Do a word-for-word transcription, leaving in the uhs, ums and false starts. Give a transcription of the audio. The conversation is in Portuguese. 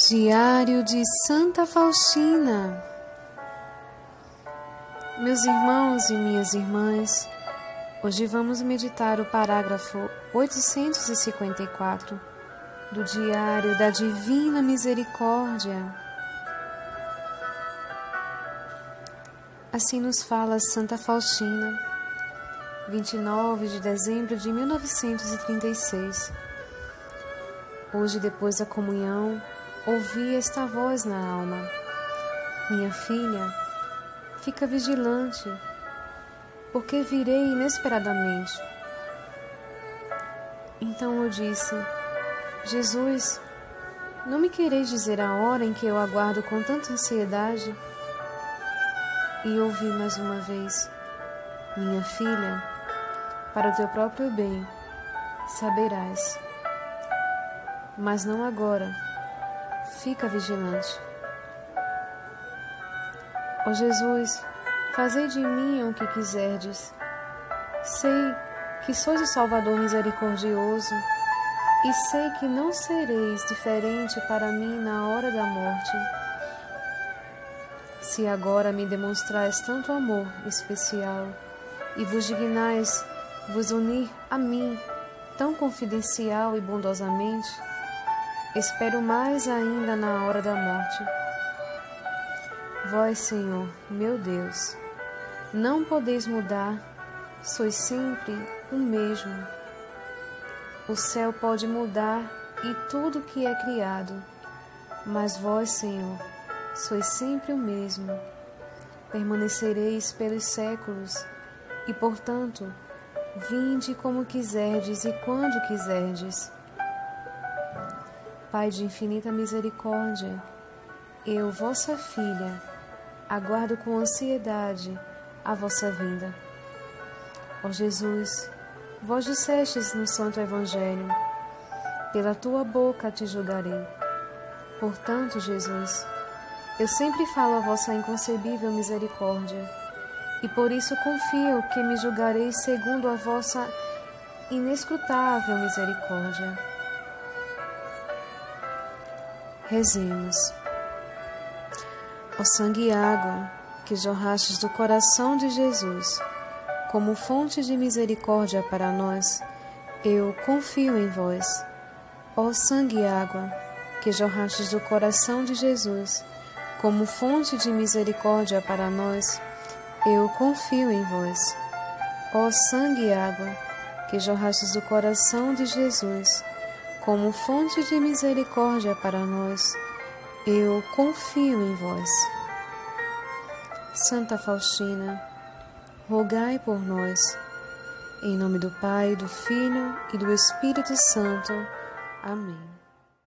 Diário de Santa Faustina. Meus irmãos e minhas irmãs, hoje vamos meditar o parágrafo oitocentos e cinquenta e quatro do Diário da Divina Misericórdia. Assim nos fala Santa Faustina, vinte e nove de dezembro de mil novecentos e trinta e seis. Hoje, depois da comunhão, ouvi esta voz na alma: minha filha, fica vigilante, porque virei inesperadamente. Então eu disse: Jesus, não me quereis dizer a hora em que eu aguardo com tanta ansiedade? E ouvi mais uma vez: minha filha, para o teu próprio bem, saberás. Mas não agora. Fica vigilante. Ó Jesus, fazei de mim o que quiserdes. Sei que sois o Salvador misericordioso e sei que não sereis diferente para mim na hora da morte. Se agora me demonstrais tanto amor especial e vos dignais vos unir a mim tão confidencial e bondosamente, espero mais ainda na hora da morte. Vós, Senhor, meu Deus, não podeis mudar, sois sempre o mesmo. O céu pode mudar e tudo que é criado, mas vós, Senhor, sois sempre o mesmo. Permanecereis pelos séculos e, portanto, vinde como quiserdes e quando quiserdes. Pai de infinita misericórdia, eu, vossa filha, aguardo com ansiedade a vossa vinda. Ó Jesus, vós dissestes no Santo Evangelho: pela tua boca te julgarei. Portanto, Jesus, eu sempre falo a vossa inconcebível misericórdia, e por isso confio que me julgareis segundo a vossa inescrutável misericórdia. Rezemos. Ó sangue e água que jorrastes do coração de Jesus, como fonte de misericórdia para nós, eu confio em vós. Ó sangue e água que jorrastes do coração de Jesus, como fonte de misericórdia para nós, eu confio em vós. Ó sangue e água que jorrastes do coração de Jesus, como fonte de misericórdia para nós, eu confio em vós. Santa Faustina, rogai por nós. Em nome do Pai, do Filho e do Espírito Santo. Amém.